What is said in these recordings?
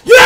Yo!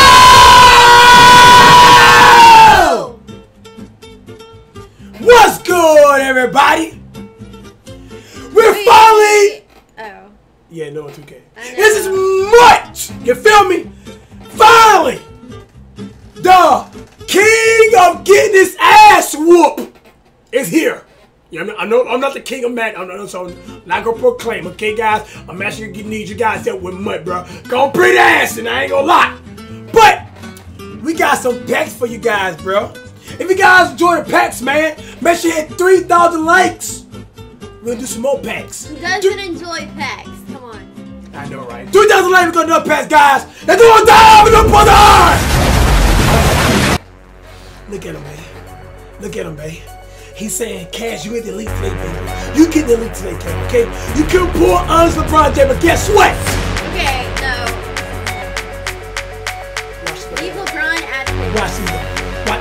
What's good, everybody? We're finally. Oh. Yeah, no, it's okay. This is MUT. You feel me? Finally, the king of getting his ass whooped is here. Yeah, I know I'm not the king of Madden, so I'm not gonna proclaim, okay, guys? I'm actually gonna need you guys help with MUT, bro. Gonna pretty ass, and I ain't gonna lie. But we got some packs for you guys, bro. If you guys enjoy the packs, man, make sure you hit 3,000 likes. We're gonna do some more packs. Who doesn't enjoy packs? Come on. I know, right? 3,000 likes, we're gonna do packs, guys. Let's do a dive in the brother! Look at him, man. Look at him, man. He's saying, Cash, you get the elite today, baby. You get the elite today, Cash, okay? You can pull honest LeBron James, but guess what? Okay, no. Leave LeBron at the Watch this. Watch.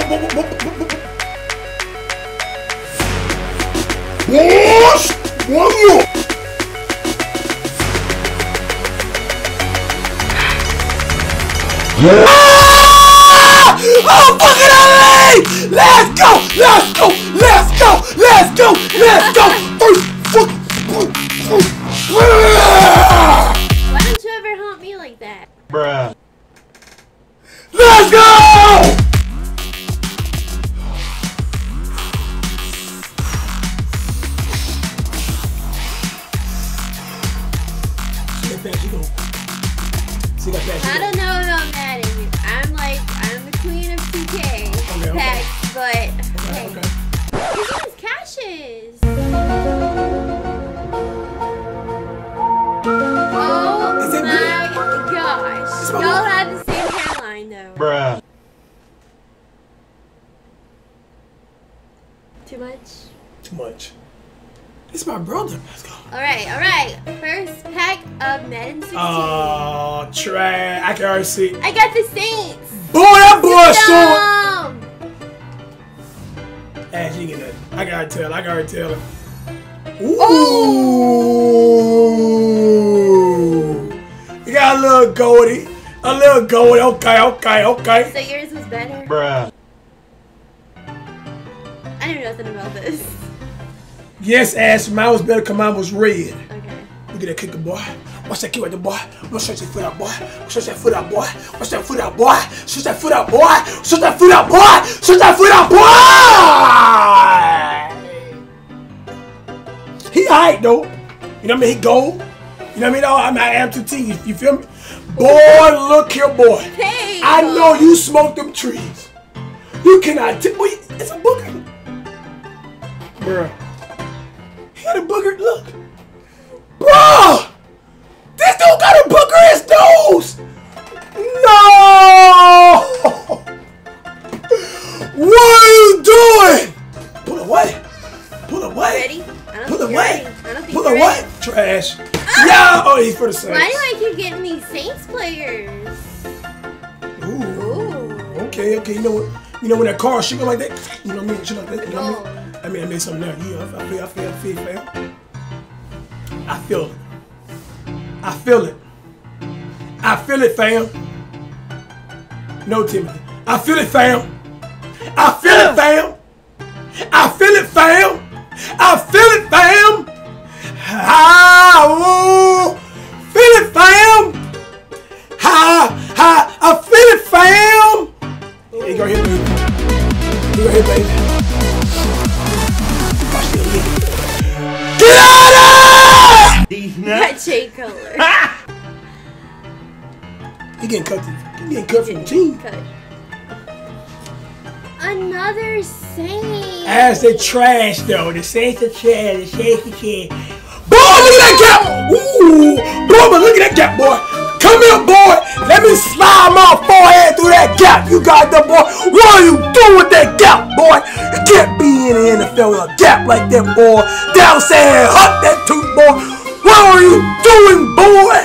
One more. Oh, fucking LA! Let's go! Let's go! Let's go! Let's go! Let's go! Why don't you ever haunt me like that? Bruh. Let's go! I don't know about Madden. I'm the queen of 2K packs, but okay. These are Cashes. Oh my gosh. Y'all have the same hairline though. Bruh. Too much? Too much. It's my brother. Let's go. Alright. First pack of Madden 16. Oh, trash. I can already see. I got the Saints. Boy, that boy short. Ash, you get that. I gotta tell her. Ooh. Oh. You got a little goldie. Okay. So yours was better? Bruh. I knew nothing about this. Yes, Ash, mine was better because mine was red. Okay. Look at that kicker, boy. Watch that kick right there, boy. Stretch that foot out, boy. Stretch that foot out, boy. Watch that foot out, boy. Stretch that foot out, boy. Stretch that foot out, boy. Stretch that foot out, boy. He alright, though. You know what I mean? He gold. You know what I mean? I am 2T. You feel me? Boy, look here, boy. Hey, I know you smoked them trees. You cannot tip. Boy, it's a booger. Bruh. He got a booger. Look. Bruh! This dude got a booger in his nose! No! What are you doing? Pull away. Ready? Pull away. Pull away. Trash. Yeah! Oh, he's for the Saints. Why do I keep getting these Saints players? Ooh. Okay. You know what? You know when that car shooting like that? You know what I mean? Shit like that. You know what I mean? I made something there. Yeah, I feel it, fam. No, Timothy. I feel it, fam. I feel it, fam. I feel it, fam. Here you go, baby. Get out of here! That shade color. He getting cut from the team. Another Saint. As the trash, though. The Saints are trash. Boy, look at that gap! Ooh! Boy, look at that gap, boy! Come here, boy! Let me slide my forehead through that gap, you got that, boy! What are you doing with that gap, boy? You can't be in the NFL with a gap like that, boy! Down saying, hut that tooth, boy! What are you doing, boy?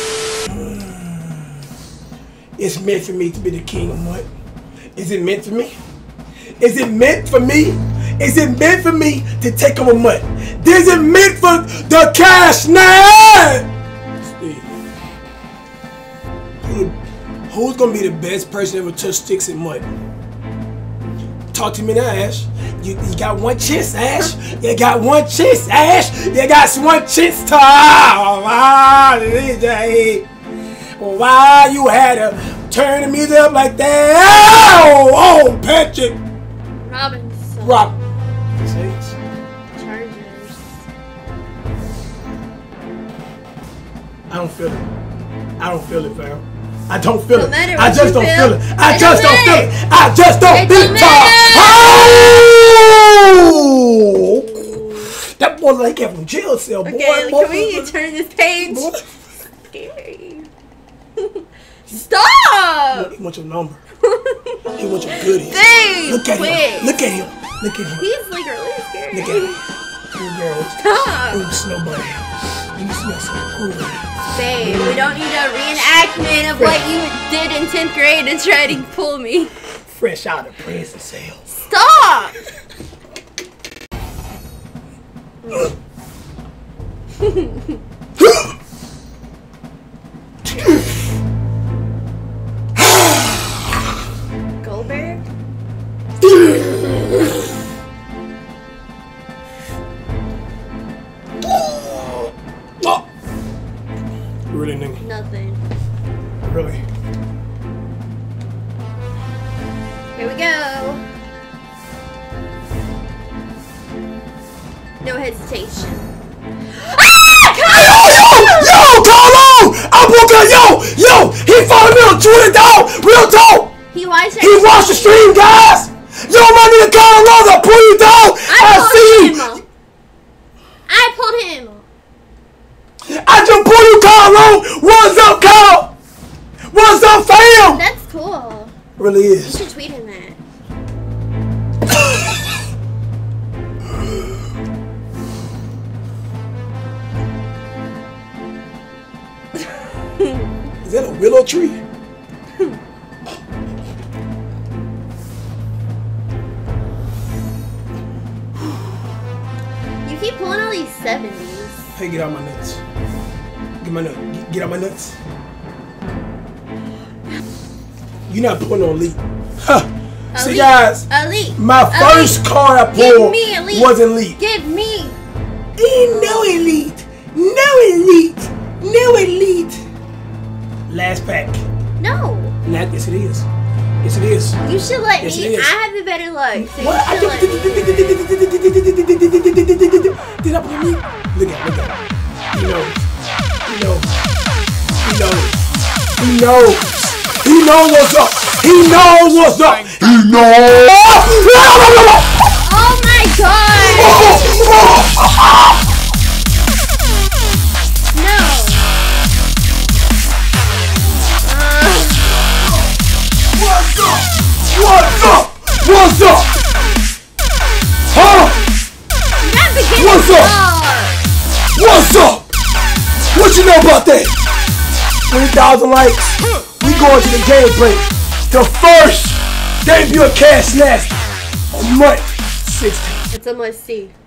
It's meant for me to be the king of MUT. Is it meant for me? Is it meant for me? Is it meant for me to take over MUT? Is it meant for the cash now? Who's gonna be the best person ever touch sticks in mud? Talk to me now, Ash. You got one chance, Ash. You got one chance, Ash. You got one chance to. Why you had to turn the music up like that? Oh, Patrick. Robinson. Rob. Chargers. I don't feel it. I don't feel it, fam. I don't feel it. I just don't feel it. I just don't feel it. I just don't feel it. Oh! That boy like that from jail cell, boy. Okay, can we turn this page? Scary. Stop! He wants your number. He wants your goodies. Babe, Look at quit. him. Look at him. Look at him. He's like really scary. Look at him. Ooh, girl. Stop. Ooh, snowbody. You smell so cool. Babe, we don't need a reenactment of what you did in 10th grade to try to pull me. Fresh out of prison cell. Stop! Goldberg? Oh. Really, nigga? Nothing. Really? Here we go. No hesitation. Yo, Carlo! I'm looking, yo! He followed me on Twitter, dog! Real talk! He watched the stream, guys! Yo, my nigga Carlo, I pull you down! I see you! I pulled him! I just pulled you, Carlo! What's up, Carl? What's up, fam? That's cool. Really You is. should tweet him that. Is that a willow tree? You keep pulling all these 70s. Hey, get out my nuts. Get my nuts. Get out my nuts. You're not pulling on Elite. Huh. See, guys, Elite. my first card I pulled was Elite. Give me. No Elite. No Elite. No Elite. Last pack. No. Yes, it is. Yes, it is. You should let Yes, me. it is. I have the better luck. So What? you should let me. Did I put me? Look at it. He knows. He knows what's up. He knows what's up. He knows. Oh my god. No. What's up? Huh? What's up? What's up? What you know about that? 3,000 likes. We going to the gameplay. The first debut of Cash Nasty on MUT 16. It's a must see.